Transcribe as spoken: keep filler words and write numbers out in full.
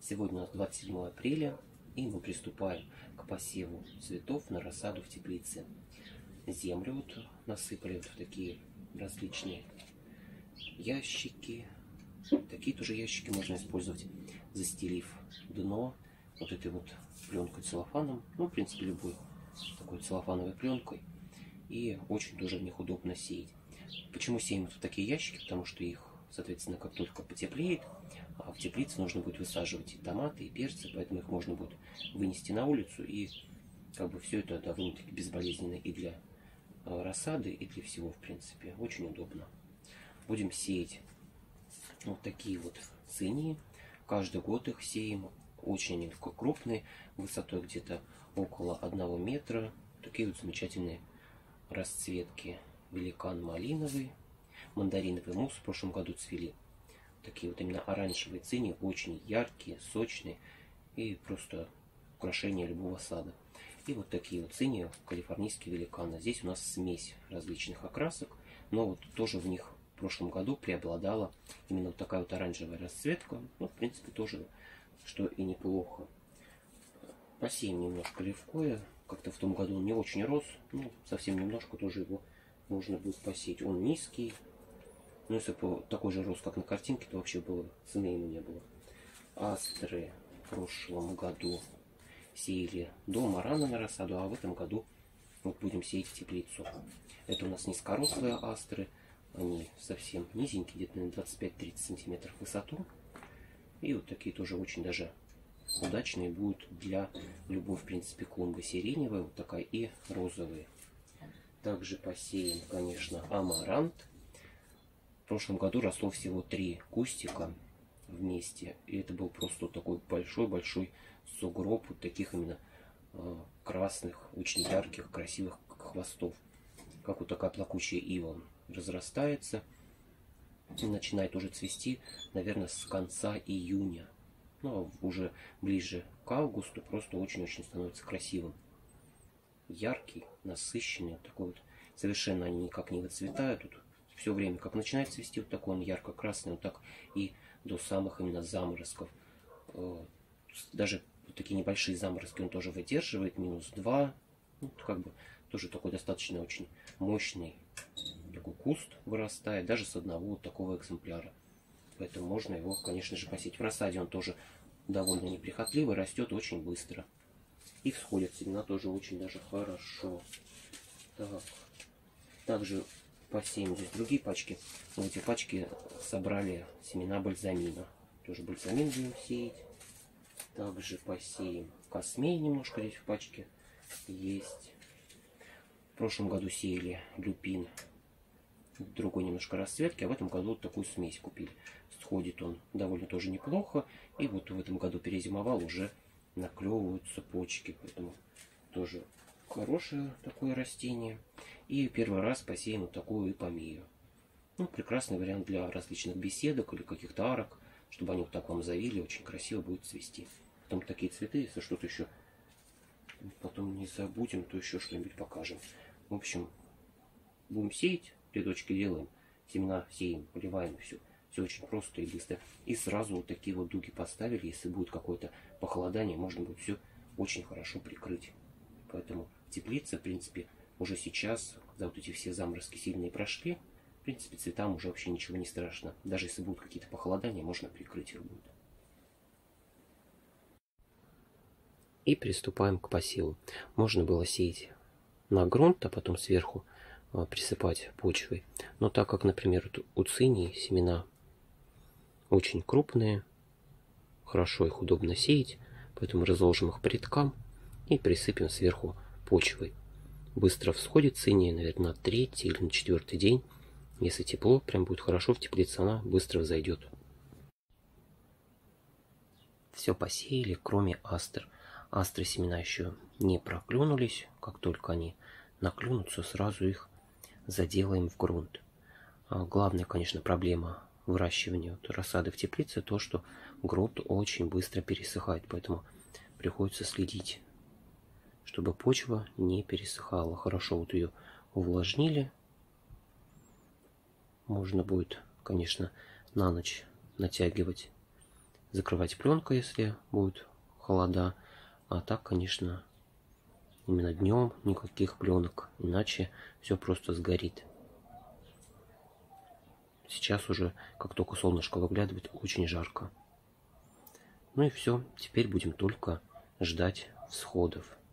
Сегодня у нас двадцать седьмое апреля, и мы приступаем к посеву цветов на рассаду в теплице. Землю вот насыпали вот в такие различные ящики. Такие тоже ящики можно использовать, застелив дно вот этой вот пленкой целлофаном. Ну, в принципе, любой такой целлофановой пленкой. И очень тоже в них удобно сеять. Почему сеем в такие ящики? Потому что их, соответственно, как только потеплеет, а в теплице нужно будет высаживать и томаты, и перцы, поэтому их можно будет вынести на улицу, и как бы все это довольно-таки безболезненно и для рассады, и для всего, в принципе. Очень удобно. Будем сеять вот такие вот цинии. Каждый год их сеем. Очень они крупные, высотой где-то около одного метра. Такие вот замечательные расцветки. Великан малиновый, мандариновый мусс в прошлом году цвели. Такие вот именно оранжевые цинии, очень яркие, сочные и просто украшение любого сада. И вот такие вот цинии, калифорнийские великаны. Здесь у нас смесь различных окрасок, но вот тоже в них в прошлом году преобладала именно вот такая вот оранжевая расцветка. Ну, в принципе, тоже, что и неплохо. Посеем немножко левкоя. Как-то в том году он не очень рос. Ну, совсем немножко тоже его можно будет посеять. Он низкий. Ну, если бы такой же рост, как на картинке, то вообще было, цены ему не было. Астры в прошлом году сеяли дома рано на рассаду, а в этом году вот будем сеять в теплицу. Это у нас низкорослые астры. Они совсем низенькие, где-то на двадцать пять тридцать сантиметров в высоту. И вот такие тоже очень даже удачные будут для любой, в принципе, клумбы. Сиреневая вот такая и розовые. Также посеем, конечно, амарант. В прошлом году росло всего три кустика вместе. И это был просто такой большой-большой сугроб вот таких именно э, красных, очень ярких, красивых хвостов. Как вот такая плакучая ива разрастается. И начинает уже цвести, наверное, с конца июня. Ну, а уже ближе к августу просто очень-очень становится красивым. Яркий, насыщенный, такой вот. Совершенно они никак не выцветают. Тут все время, как начинает цвести, вот такой он ярко-красный, вот так и до самых именно заморозков. Даже вот такие небольшие заморозки он тоже выдерживает, минус два. Ну, как бы тоже такой достаточно очень мощный такой куст вырастает, даже с одного вот такого экземпляра. Поэтому можно его, конечно же, посеять. В рассаде он тоже довольно неприхотливый, растет очень быстро. И всходят семена тоже очень даже хорошо. Так. Также посеем здесь другие пачки. В эти пачки собрали семена бальзамина. Тоже бальзамин будем сеять. Также посеем космей немножко здесь в пачке есть. В прошлом году сеяли люпин другой немножко расцветки, а в этом году вот такую смесь купили. Сходит он довольно тоже неплохо. И вот в этом году перезимовал, уже наклевываются почки. Поэтому тоже хорошее такое растение. И первый раз посеем вот такую ипомею. Ну, прекрасный вариант для различных беседок или каких-то арок, чтобы они вот так вам завили, очень красиво будет цвести. Потом такие цветы, если что-то еще потом не забудем, то еще что-нибудь покажем. В общем, будем сеять, рядочки делаем, семена сеем, поливаем, все. Все очень просто и быстро. И сразу вот такие вот дуги поставили. Если будет какое-то похолодание, можно будет все очень хорошо прикрыть. Поэтому теплица, в принципе, уже сейчас, когда вот эти все заморозки сильные прошли, в принципе, цветам уже вообще ничего не страшно. Даже если будут какие-то похолодания, можно прикрыть их будет. И приступаем к посеву. Можно было сеять на грунт, а потом сверху присыпать почвой. Но так как, например, у цинии семена очень крупные, хорошо их удобно сеять, поэтому разложим их по рядкам и присыпем сверху почвой. Быстро всходит циния, наверное, на третий или на четвертый день. Если тепло, прям будет хорошо в теплице, она быстро взойдет. Все посеяли, кроме астр. Астры семена еще не проклюнулись. Как только они наклюнутся, сразу их заделаем в грунт. А главная, конечно, проблема выращивания вот рассады в теплице то, что грунт очень быстро пересыхает, поэтому приходится следить, чтобы почва не пересыхала. Хорошо вот ее увлажнили. Можно будет, конечно, на ночь натягивать закрывать пленкой, если будет холода. А так, конечно, именно днем никаких пленок, иначе все просто сгорит. Сейчас уже, как только солнышко выглядывает, очень жарко. Ну и все, теперь будем только ждать всходов.